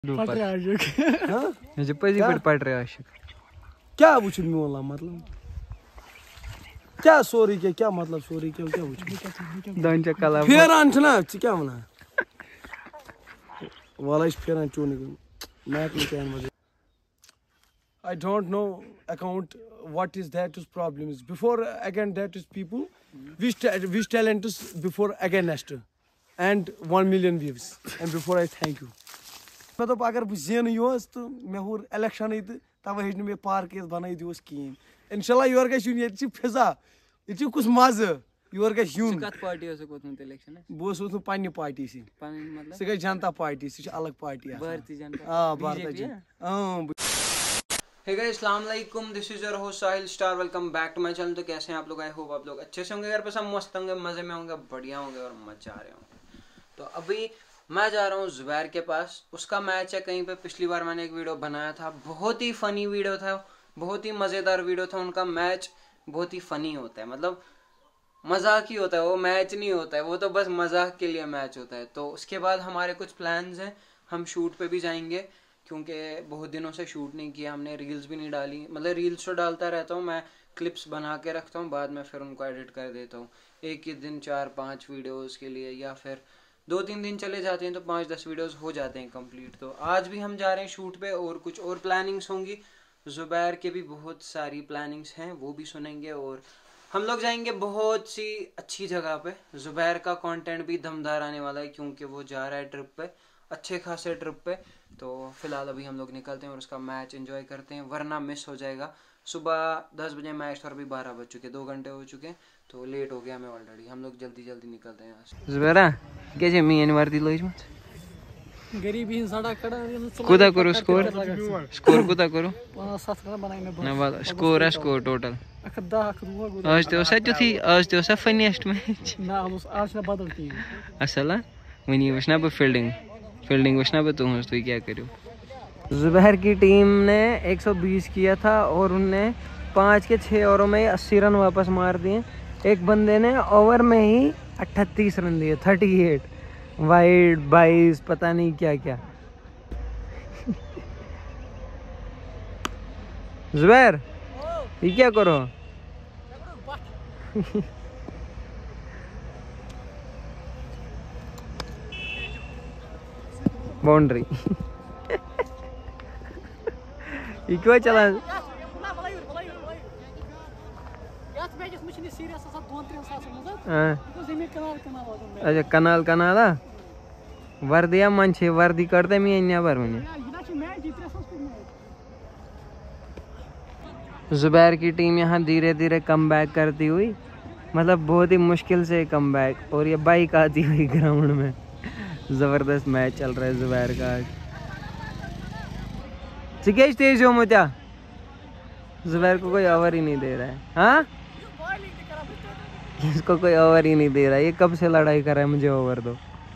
क्या वो मोला मतलब क्या सोरी के क्या मतलब सोरी के क्या वो फेरान छना क्या वना वाला इस फेरान चोने मैक में क्या मजे I don't know account what is that is problem is before again that is people which talent is before again next and 1 million views and before I thank you मैं तो अगर जेन योस तो मैं हुर election ही तब हेज मे park बनाई दिवस कहीं इंशाल्लाह योर गश यून ये फिजा ये कुछ मज योर गश यून कत पार्टी ओस कोतमत इलेक्शन बस ओस पन्ने पार्टी से मतलब से गई जनता पार्टी से अलग पार्टी भारतीय जनता हां भारतीय जनता हे गाइस अस्सलाम वालेकुम this is your host Sahil star welcome back to my channel. तो कैसे हैं आप लोग? आई होप आप लोग अच्छे से होंगे, घर पे सब मस्त होंगे, मजे में होंगे, बढ़िया होंगे और मजा आ रहे होंगे। तो अभी मैं जा रहा हूँ जुबैर के पास, उसका मैच है कहीं पे। पिछली बार मैंने एक वीडियो बनाया था, बहुत ही फनी वीडियो था, बहुत ही मज़ेदार वीडियो था। उनका मैच बहुत ही फनी होता है, मतलब मजाक ही होता है, वो मैच नहीं होता है, वो तो बस मजाक के लिए मैच होता है। तो उसके बाद हमारे कुछ प्लान्स हैं, हम शूट पे भी जाएंगे क्योंकि बहुत दिनों से शूट नहीं किया हमने, रील्स भी नहीं डाली। मतलब रील्स तो डालता रहता हूँ मैं, क्लिप्स बना के रखता हूँ, बाद में फिर उनको एडिट कर देता हूँ। एक ही दिन 4-5 वीडियोस के लिए, या फिर 2-3 दिन चले जाते हैं तो 5-10 वीडियोस हो जाते हैं कंप्लीट। तो आज भी हम जा रहे हैं शूट पे और कुछ और प्लानिंग्स होंगी। जुबैर के भी बहुत सारी प्लानिंग्स हैं, वो भी सुनेंगे। और हम लोग जाएंगे बहुत सी अच्छी जगह पे। जुबैर का कंटेंट भी दमदार आने वाला है क्योंकि वो जा रहा है ट्रिप पे, अच्छे खासे ट्रिप पे। तो फिलहाल अभी हम लोग निकलते हैं और उसका मैच एंजॉय करते हैं, वरना मिस हो जाएगा। सुबह 10 बजे मैच था और अभी 12 बज चुके, 2 घंटे हो चुके, तो लेट हो गया हमें ऑलरेडी। हम लोग जल्दी जल्दी निकलते हैं यहाँ से। जुबैरा कैसे मीन वर्दी लोइजमत गरीबी सड़ा कड़ा कुदा करो स्कोर कुदा करो 5-7 कड़ा बनाने ना वाला स्कोर टोटल आज तो सच थी, आज तो सब फनीस्ट मैच ना आज ना बदल टीम असल वनी वशना पे फील्डिंग वशना पे तुम तो क्या करो। जुबैर की टीम ने 120 किया था और उनने 5 के 6 ओवरों में 80 रन वापस मार दिए। एक बंदे ने ओवर में ही 38 रन दिए, 38 वाइड 22 पता नहीं क्या क्या। जुबैर ये क्या करो बाउंड्री ये क्यों चला अच्छा कनाल वर्दिया मन छे वर्दी करते मी नेबर वने। जुबैर की टीम यहाँ धीरे धीरे कम बैक करती हुई, मतलब बहुत ही मुश्किल से कम बैक, और ये बाइक आती हुई ग्राउंड में। जबरदस्त मैच चल रहा है जुबैर का आज। चिकेश तेज हो मुझा, जुबैर को कोई ओवर ही नहीं दे रहा है। हाँ इसको कोई ओवर ही नहीं दे रहा है, ये कब से लड़ाई कर रहा है मुझे ओवर दो।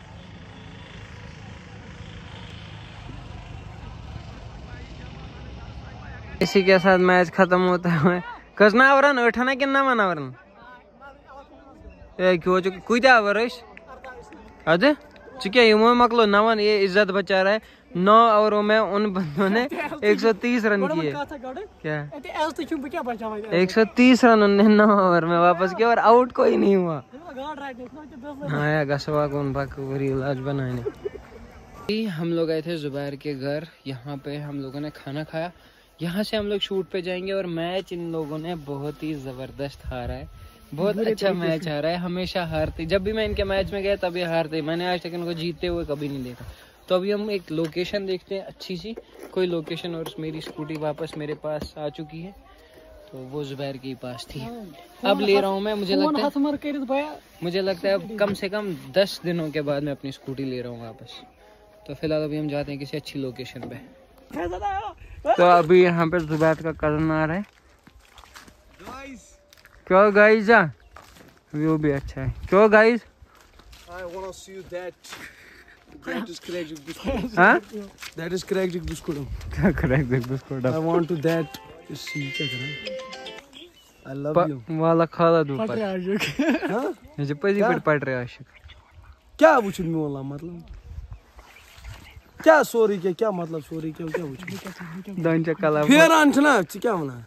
इसी के साथ मैच खत्म होता है। कसना आवरन उठाना किन्ना मन आवरन ए क्यों कुछ ओवर है अरे चुके युमो मकलो नवन, ये इज्जत बचा रहा है। 9 ओवरों में उन बंदों ने 130 रन किए। क्या 130 रन उन्होंने 9 ओवर में वापस किया और आउट कोई नहीं हुआ। हाँ गसवा कौन बाकी इलाज बनाने। हम लोग आए थे जुबैर के घर, यहाँ पे हम लोगों ने खाना खाया। यहाँ से हम लोग शूट पे जाएंगे और मैच इन लोगों ने बहुत ही जबरदस्त हारा है, बहुत अच्छा मैच आ रहा है। हमेशा हारते, जब भी मैं इनके मैच में गया तब ये हारते, मैंने आज तक इनको जीतते हुए कभी नहीं देखा। तो अभी हम एक लोकेशन देखते हैं, अच्छी सी कोई लोकेशन, और मेरी स्कूटी वापस मेरे पास आ चुकी है, तो वो जुबैर के पास थी। अब ले रहा हूँ मैं, मुझे लगता है अब कम से कम 10 दिनों के बाद मैं अपनी स्कूटी ले रहा हूँ वापस। तो फिलहाल अभी हम जाते हैं किसी अच्छी लोकेशन पे। तो अभी यहाँ पे जुबैर का कजन आ रहा है। क्यों गाइस व्यू भी अच्छा है, क्यों guys that is cracked biscuit. हाँ That is cracked biscuit. क्या cracked biscuit? I want to that. See क्या करना? I love you. वाला खाला दूपर। हाँ? ये जो पैसे पर पड़ रहे आशिक। क्या पूछ रही हो मतलब? क्या सॉरी क्या मतलब सॉरी क्या वुच दोन कला फेरान छना क्या वना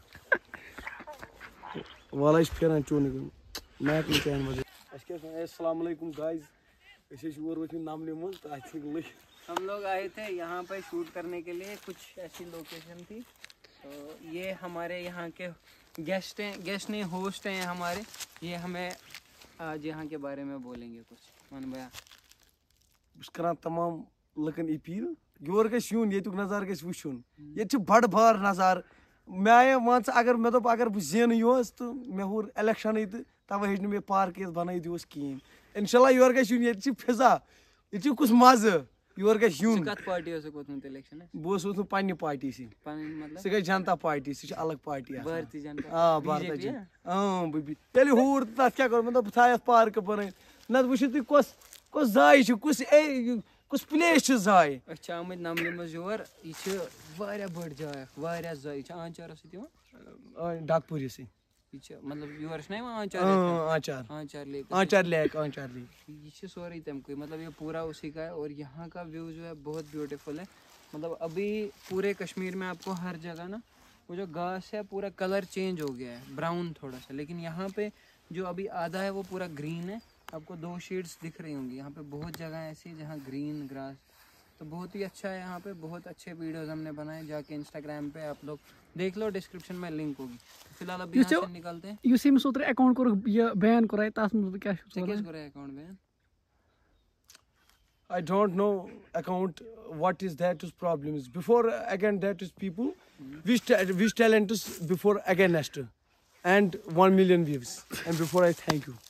वाला इस फेरान चोन मैं अपनी चैन में अस्सलाम वालेकुम गाइस ऐसे शोर वच नामले मज तो आई थिंक लुक हम लोग आए थे यहाँ पे शूट करने के लिए, कुछ ऐसी लोकेशन थी। तो ये हमारे यहाँ के गेस्ट नहीं होस्ट हैं हमारे, ये हमें आज यहाँ के बारे में बोलेंगे कुछ। मन भैया कर तमाम लकन अपील योर गस यून ये नज़ार गस वुन ये बड़ बार नज़ार मे आए मान अगर मे दोप अगर बह जेन योस तो मे हूर इलेक्शन तो तवे हेच मे पार्क बन दोस कहें इंशाल्लाह योर गस यून ये फिजा ये कुछ मज योर गस यून कत पार्टी इलेक्शन बह पन्ने पार्टी से सह गई जनता पार्टी सह अलग पार्टी भारतीय जनता हाँ भारतीय जनता ये हूर तथ क्या कर मतलब बह पार्क बन न वो कुछ जाय कुछ प्लेस जाय आम नमले मज योर यह बड़ जाय जाय आंचार डाकपुर से मतलब योर आंचार लेक ये सोरे तमक मतलब ये पूरा उसी का है। और यहाँ का व्यू जो है बहुत ब्यूटीफुल है। मतलब अभी पूरे कश्मीर में आपको हर जगह ना वो जो घास है पूरा कलर चेंज हो गया है, ब्राउन थोड़ा सा, लेकिन यहाँ पे जो अभी आधा है वो पूरा ग्रीन है। आपको 2 शेड्स दिख रही होंगी यहाँ पे, बहुत जगह ऐसी जहाँ ग्रीन ग्रास, तो बहुत ही अच्छा है। यहाँ पे बहुत अच्छे वीडियोस हमने बनाए, जाके इंस्टाग्राम पे आप लोग देख लो, डिस्क्रिप्शन में लिंक होगी। फिलहाल अभी यहाँ से निकलते हैं। यू सिम सोत्र अकाउंट को ये बैन कराए तास में क्या करे account ban I don't know account what is that is problems before again that is people which talent is before again next and 1 million views and before I thank you.